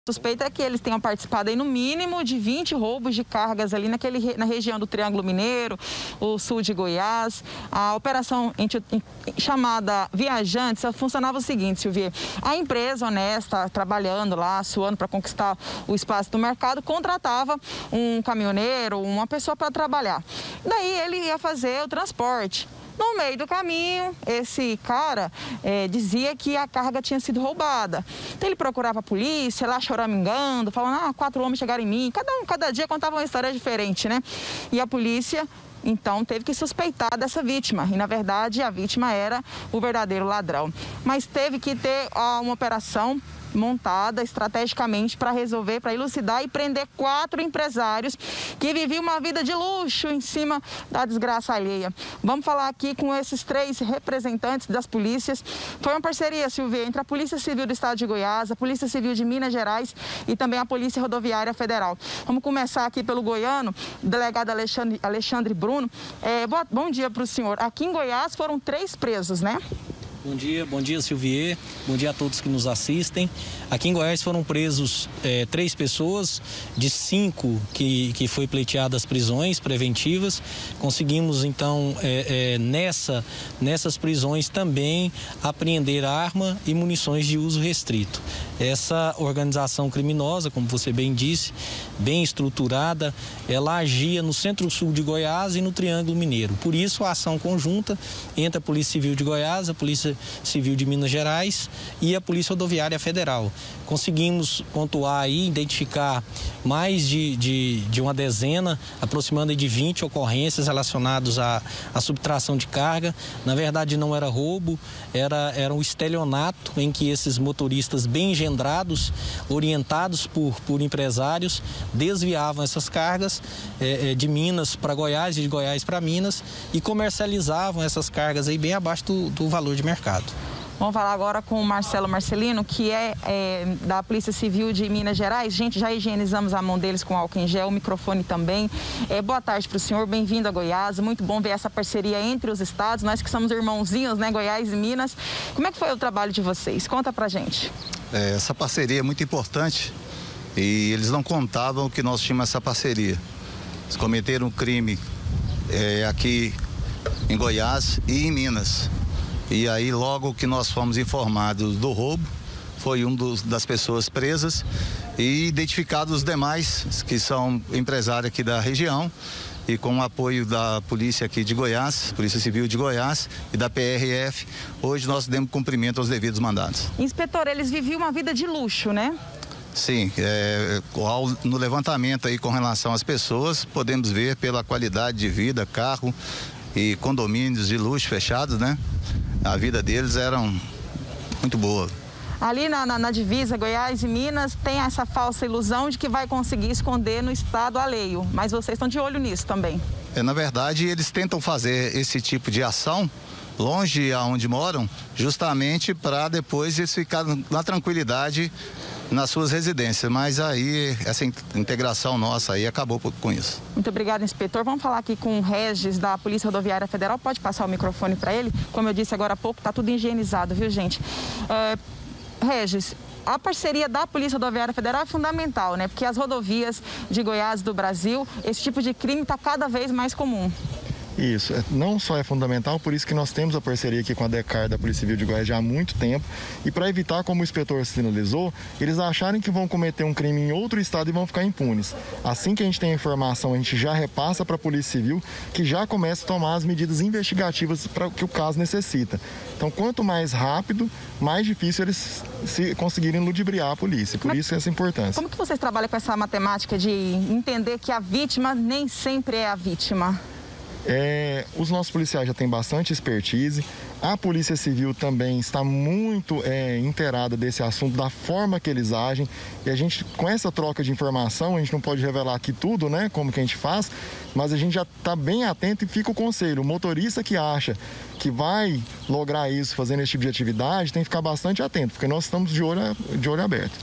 suspeita é que eles tenham participado aí no mínimo de 20 roubos de cargas ali na região do Triângulo Mineiro, o sul de Goiás. A operação chamada Viajantes funcionava o seguinte, Silvia: a empresa honesta, trabalhando lá, suando para conquistar o espaço do mercado, contratava um caminhoneiro, uma pessoa para trabalhar. Daí ele ia fazer o transporte. No meio do caminho, esse cara dizia que a carga tinha sido roubada. Então ele procurava a polícia, lá choramingando, falando: 4 homens chegaram em mim. Cada dia contava uma história diferente, né? E a polícia, então, teve que suspeitar dessa vítima. E, na verdade, a vítima era o verdadeiro ladrão. Mas teve que ter uma operação montada estrategicamente para resolver, para elucidar e prender 4 empresários que viviam uma vida de luxo em cima da desgraça alheia. Vamos falar aqui com esses 3 representantes das polícias. Foi uma parceria, Silvia, entre a Polícia Civil do Estado de Goiás, a Polícia Civil de Minas Gerais e também a Polícia Rodoviária Federal. Vamos começar aqui pelo goiano, o delegado Alexandre Bruno. Bom dia para o senhor. Aqui em Goiás foram 3 presos, né? Bom dia, Silvier. Bom dia a todos que nos assistem. Aqui em Goiás foram presos 3 pessoas, de 5 que foi pleiteadas prisões preventivas. Conseguimos, então, nessas prisões também apreender arma e munições de uso restrito. Essa organização criminosa, como você bem disse, bem estruturada, ela agia no centro-sul de Goiás e no Triângulo Mineiro. Por isso, a ação conjunta entre a Polícia Civil de Goiás, a Polícia Civil de Minas Gerais e a Polícia Rodoviária Federal. Conseguimos pontuar e identificar mais de uma dezena, aproximando de 20 ocorrências relacionadas à subtração de carga. Na verdade, não era roubo, era um estelionato em que esses motoristas bem engendrados, orientados por empresários, desviavam essas cargas de Minas para Goiás e de Goiás para Minas e comercializavam essas cargas aí bem abaixo do valor de mercado. Vamos falar agora com o Marcelo Marcelino, que é da Polícia Civil de Minas Gerais. Gente, já higienizamos a mão deles com álcool em gel, o microfone também. Boa tarde para o senhor, bem-vindo a Goiás. Muito bom ver essa parceria entre os estados, nós que somos irmãozinhos, né, Goiás e Minas. Como é que foi o trabalho de vocês? Conta pra gente. Essa parceria é muito importante e eles não contavam que nós tínhamos essa parceria. Eles cometeram um crime aqui em Goiás e em Minas. E aí, logo que nós fomos informados do roubo, foi das pessoas presas e identificados os demais, que são empresários aqui da região, e com o apoio da polícia aqui de Goiás, Polícia Civil de Goiás e da PRF, hoje nós demos cumprimento aos devidos mandados. Inspetor, eles viviam uma vida de luxo, né? Sim, no levantamento aí com relação às pessoas, podemos ver pela qualidade de vida, carro e condomínios de luxo fechados, né? A vida deles era muito boa. Ali na divisa Goiás e Minas tem essa falsa ilusão de que vai conseguir esconder no estado alheio, mas vocês estão de olho nisso também. Na verdade, eles tentam fazer esse tipo de ação longe aonde moram, justamente para depois eles ficarem na tranquilidade nas suas residências, mas aí essa integração nossa aí acabou com isso. Muito obrigada, inspetor. Vamos falar aqui com o Regis da Polícia Rodoviária Federal. Pode passar o microfone para ele? Como eu disse agora há pouco, tá tudo higienizado, viu, gente? Regis, a parceria da Polícia Rodoviária Federal é fundamental, né? Porque as rodovias de Goiás e do Brasil, esse tipo de crime está cada vez mais comum. Isso, não só é fundamental, por isso que nós temos a parceria aqui com a DECAR da Polícia Civil de Goiás já há muito tempo, e para evitar, como o inspetor sinalizou, eles acharem que vão cometer um crime em outro estado e vão ficar impunes. Assim que a gente tem a informação, a gente já repassa para a Polícia Civil, que já começa a tomar as medidas investigativas para o que o caso necessita. Então, quanto mais rápido, mais difícil eles conseguirem ludibriar a polícia, por isso essa importância. Como que vocês trabalham com essa matemática de entender que a vítima nem sempre é a vítima? Os nossos policiais já têm bastante expertise, a Polícia Civil também está muito inteirada desse assunto, da forma que eles agem, e a gente, com essa troca de informação, a gente não pode revelar aqui tudo, né, como que a gente faz, mas a gente já está bem atento e fica o conselho, o motorista que acha que vai lograr isso fazendo esse tipo de atividade tem que ficar bastante atento, porque nós estamos de olho aberto.